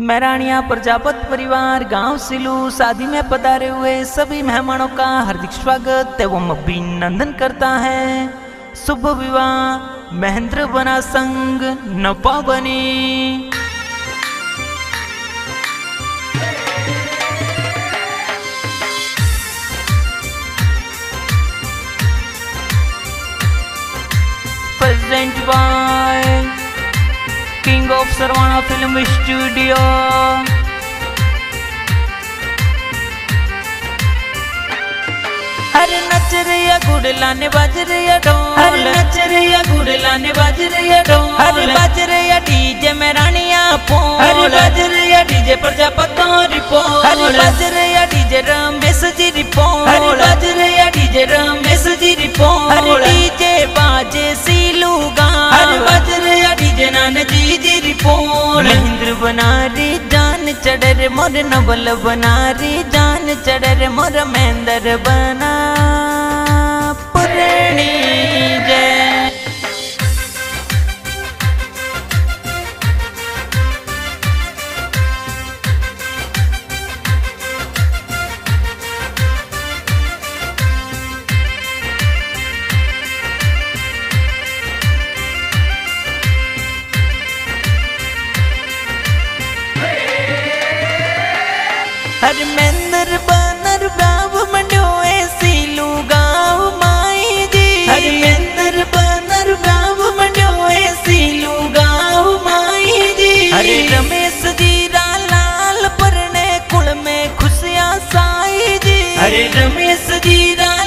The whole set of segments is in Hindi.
मेहरानिया प्रजापत परिवार गांव सिलू शादी में पधारे हुए सभी मेहमानों का हार्दिक स्वागत एवं अभिनंदन करता है। शुभ विवाह महेंद्र बना संग नपा बनी। Present by king of Saravana film studio. अरे नच रैया गुड़ लाने बाज रैया ढोल, अरे नच रैया गुड़ लाने बाज रैया ढोल, अरे बाज रैया डीजे में रानिया पोल, अरे बाज रैया डीजे प्रजापतों रिपोल, अरे बाज रैया डीजे रमेश जी रिपोल, अरे बाज रैया डीजे रमेश जी रिपोल, अरे डीजे बाजे सीलू गाँव, अरे बाज रैया डीजे नान जी रिपोल। महेंद्र बनारी जान चढ़र मोर नवल बनारी जान चढ़र मोर महेंद्र बना पुरणी जय। हर महेंद्र बनर गाँव मंडोए सीलू गाँव माई जी, हर महेंद्र बनर गाँव मंडोए सीलू गाँव माई जी। हरे रमेश जी लाल परने कुल में खुशियाँ साई जी, हरे रमेश जी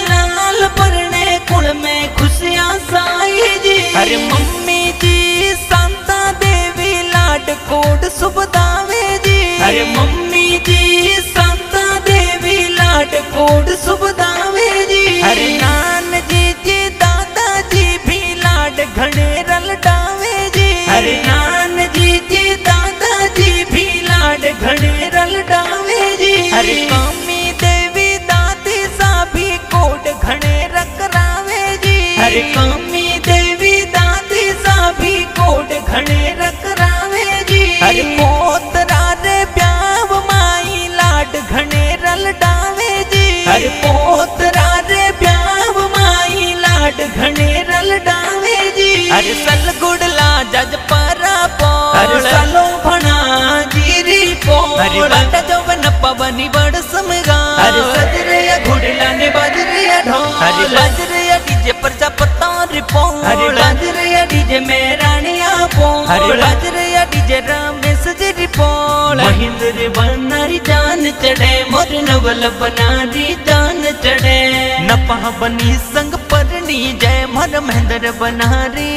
लाल परने कुल में खुशियाँ साई जी। हरे मम्मी जी शांता देवी लाड कोट सुबदावे जी, हरे मम्मी जी शांता देवी लाड कोट सुबदावे जी। हरे नान जी दादाजी भी लाड घने रल डावे जी, हरे नान जी दादाजी भी लाड घने रल डावे जी। हरे मम्मी देवी दादी सा भी कोट घने रकरावे जी, हरे मम्मी देवी दादी सा भी कोट घने रकरावे जी। हरे पोतरा रे प्याव माई लाड घने रल डावे जी, हरे पोतरा रे प्याव माई लाड घने रल डावे जी। हरे सल गुड़ला जज परा पो, हरे सलो भना जीरी पो, हरे बाटा जवन पवनी बड़ समगा, हरे सजरिया घुड़ला ने बाजरिया ढोल, हरे बाजरिया डीजे प्रजापतों रिपो, हरे बाजरिया डीजे में रानिया पो, हरे बाजरिया डीजे रमेश जी रिपोल। महेंद्र बनारी जान चढ़े मोर नवल बनारी जान चढ़े नपा बनी संग परनी जय मोर महेंद्र बनारी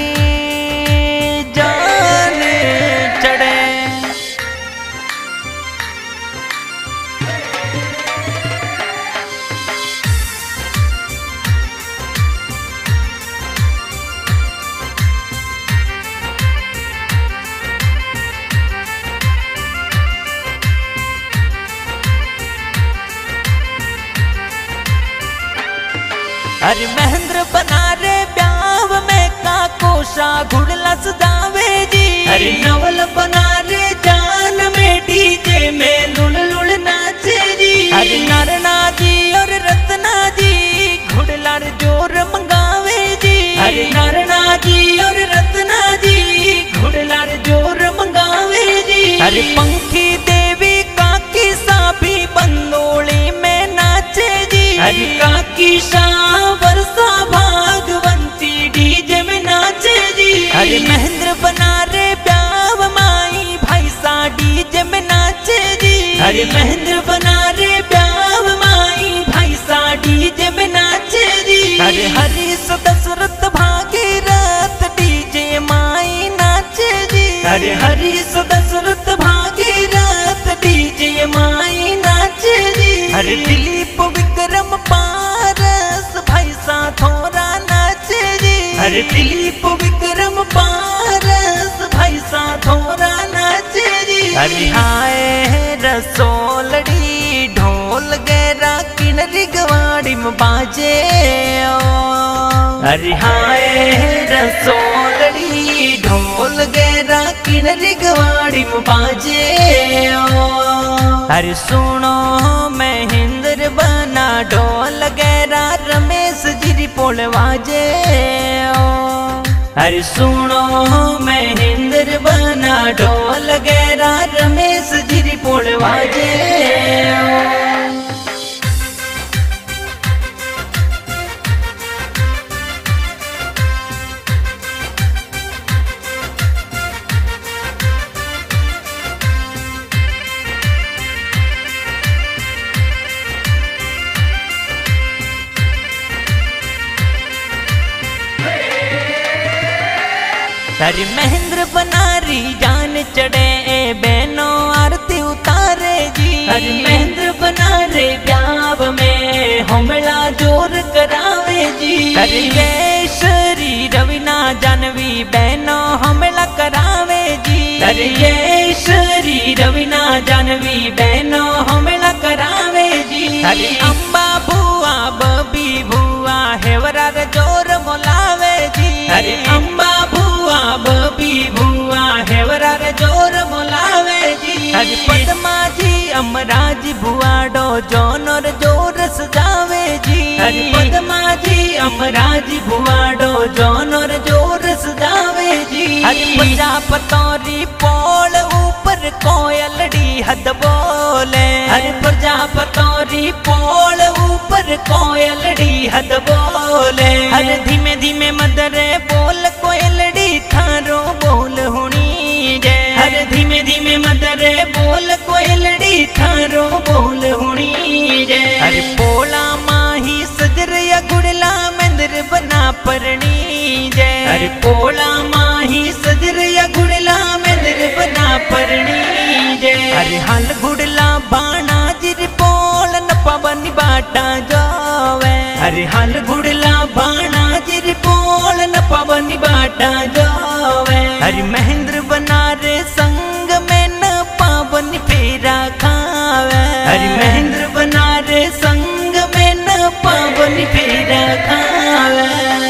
जान चढ़े। अरे महेंद्र बना रे ब्याव में का कोशा घुड़ला सदावे जी, अरे नवल बना रे जान में डीजे में लुल लुल नाचे जी। अरे नारना जी और रत्ना जी घुड़ला जोर मंगावे जी, अरे नारना जी और रत्ना जी घुड़ला जोर मंगावे जी। अरे पंखी देवी काकी सा भी बंदोली में नाचे जी, अरे काकी सा वर्षा भागवंती डीजे में नाचे जी। अरे महेंद्र बना रे प्याव माई भाई सा डीजे में नाचे जी, अरे महेंद्र बना रे प्याव माई भाई सा डीजे में नाचे जी। अरे हरीश दशरथ भागीरथ डीजे माई नाचे जी, अरे हरीश दशरथ भागीरथ डीजे माई नाचे जी। अरे दिलीप विक्रम पारस भाई सा थोड़ा नाचे जी, अरे दिलीप विक्रम पारस भाई सा थोड़ा नाचे जी। अरे हाय रसोलड़ी ढोल गैरा किनरी गवाड़ी में बाजे, अरे हाय रसोलड़ी कोई ढोल गेरा किनरी गवाड़ी में बाजे। अरे सुनो महेंद्र बना ढोल गेरा रमेश जी पोल बाजे। अरे सुनो महेंद्र बना ढोल गेरा रमेश जी पोल बाजे। अरे महेंद्र बनारी जान चढ़े बहनों आरती उतारे जी। अरे महेंद्र बनारे ब्याव में हमला जोर करावे जी। अरे ये श्री रवीना जानवी बहनों हमला करावे जी। अरे ये श्री रवीना जानवी बहनों हमला करावे जी। अरे अम्बा भुआ बबी भुआ हेवरा जोर मोलावे जी। अरे अम्बा भुआ बबी भुआ हेवरा जोर मोलावे जी। अरे पद्मा जी अमराज भुआडो जोनर जोर सजावे जी। अरे पद्मा जी अमराज भुआडो जोनर जोर सजावे जी। अरे प्रजापतौरी पोल ऊपर कोयलड़ी हद बोले। अरे प्रजापतौरी पोल ऊपर कोयलड़ी हद बोले। अरे धीमे धीमे मदरे बोल कोयलड़ी थारो बोल हुनी जय। अरे धीमे धीमे मदरे बोल कोयलड़ी थारो बोल हुनी जय। अरे पोला माही सजरिया गुड़ला मंदिर बना परनी जय। अरे पोला माही सजरिया गुड़ला मंदिर बना परनी जय। अरे हल गुड़ला बाणा जिर पोल न पवन बाटा जावे। अरे हल गुड़ला बाणा जिर पोल न पवन बाटा जावे। अरे महेंद्र बनारे संग में न पावन फेरा खावे। अरे महेंद्र बनारे संग में न पावन फेरा खावे।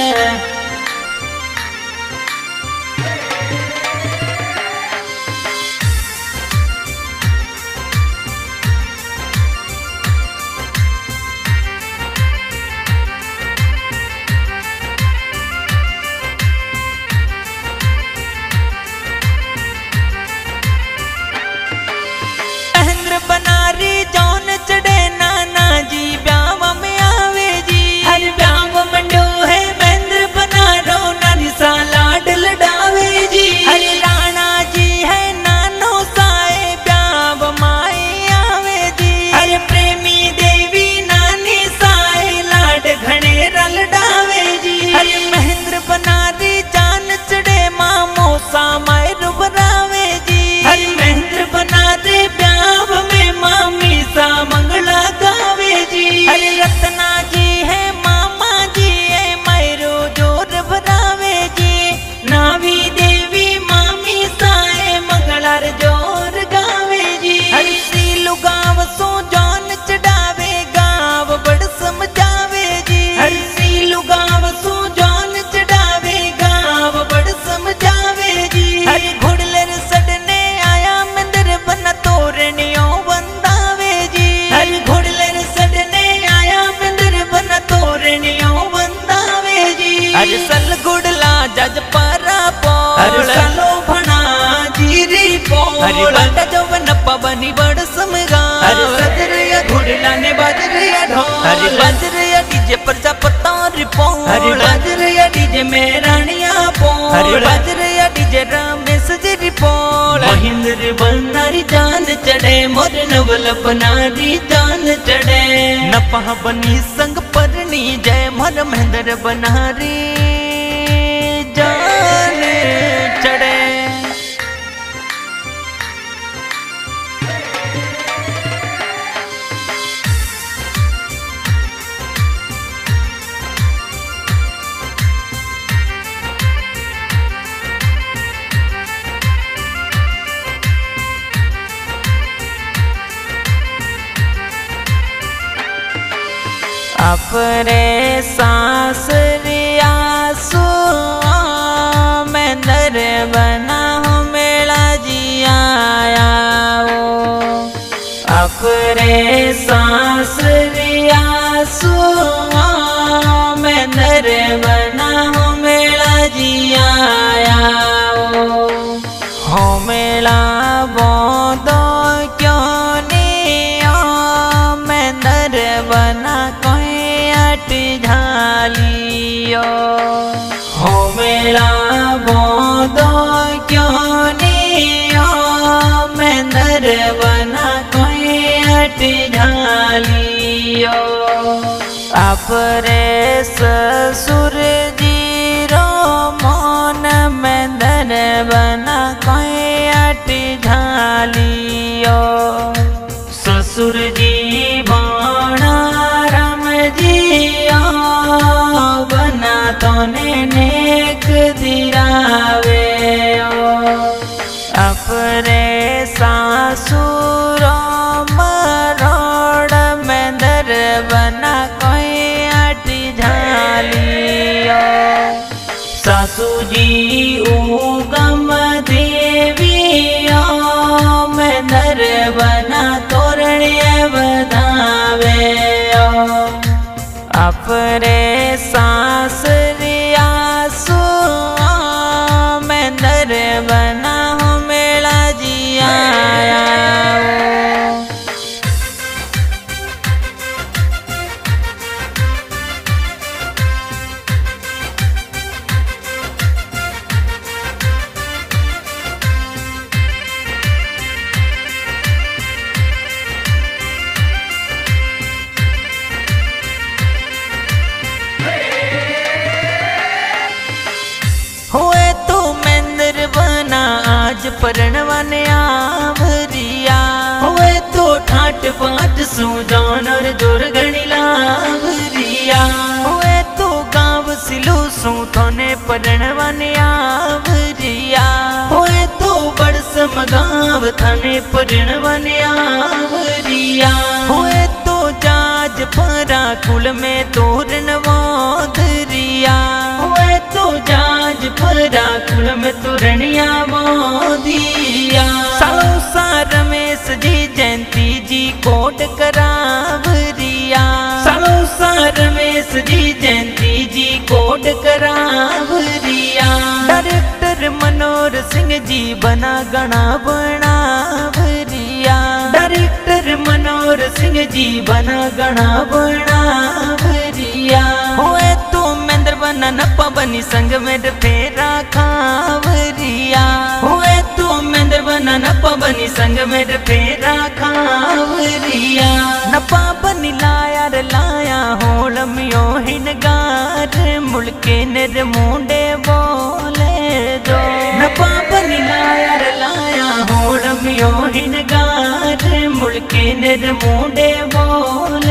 बनारी जौन चढ़े नाना जी ब्याव में आवे जी। हर ब्याव मंडो है महेंद्र बनारो नानी सा लाड लडावे जी। हरे राणा जी है नानो साए ब्याव माए आवे जी। हरे प्रेमी देवी नानी साए लाड घने लडावे जी। हरे महेंद्र बनारी जान चढ़े मामो सा मायर बरावे जी। हरे महेंद्र बनारे ब्याव मामी सा मंगला गावे जी। हरे रत्ना जी है मामा जी है मैरो जोर भरावे जी। नावी देवी मामी सा है मंगलार जोर गावे जी। हरे सीलू गाव सो जौन चढ़ावे गाव बड़ समझावे जी। हरे सीलू गाव सो जौन चढ़ावे गाव बड़ समझावे जी। हरे घोड़लर सडने आया मंदिर बना तोरणियों बंदावे जी। हरे घोड़लर सडने आया मंदिर बना तोरणियों बंदावे जी। हरे सल गुड़ला जज पारा पोल। हरे सलो भना जीरी पोल। हरे बाटा जवन पवनी बड़ समगा। हरे सदरिया घोड़ला ने बाजरिया ढोल। हरे बाजरिया डीजे प्रजापतौरी पोल। हरे बाजरिया डीजे में रानिया पोल। हरे बाजरिया डीजे रमेश जी पोल। महेंद्र बनारी जान चढ़े मोर नवल बनारी जान चढ़े। नपह बनी संग परनी जय मोर महेंद्र बनारी जान चढ़े। अपने सांस रियासु में रे सासरिया सुआ मैं नर बना हो मेला जिया हो मेला बोदो क्यों नहीं मैं नर बना कोई अट झालियो हो मेला बोदो क्यों नहीं मैं नर बना कोई अट झालियो अपरे ससुर जी रो मन में नर बना कोई अट झालियो ससुर जी बाणा राम जी बना तो नेक दिरावे अपरे सासुर मरोड़ में नर बना कोई अट झालियो सासू जी उगम देवी मैं नर बना तोरण्य बधावे अपरे सासरिया सुआ मैं नर बना हो मेला जिया हुए तो मेंदर बना आज परणवाने आवरिया हुए तो ठाट पाट सुजान और दुर्गणी लावरिया हुए तो गाँव सिलो सू थोने परणवाने आवरिया हुए तो बड़सम गाँव थाने परणवाने आवरिया हुए तो जाज परा कुल में तोरण वाधरिया हुए तो जाज परा कुल में तोरणिया मोदिया सालो सा रमेश जी जयंती जी कोट करावरिया सालो सा रमेश जी जयंती जी कोट करावरिया डायरेक्टर मनोहर सिंह जी बना गणा बनावरिया डायरेक्टर मनोहर सिंह जी बना गणा बनावरिया हुए तो मेंदर बना नप्पा बनी संग में फेरा खावरिया हुए तो मेंदर बना नप्पा बनी संग में फेरा खावरिया नप्पा बनी लाया रे लाया होलमियो हिनगार मुल्के निर मुंडे बोले जो नप्पा बनी लाया रे लाया होलमियो हिनगार मुल्के निर मुंडे बोले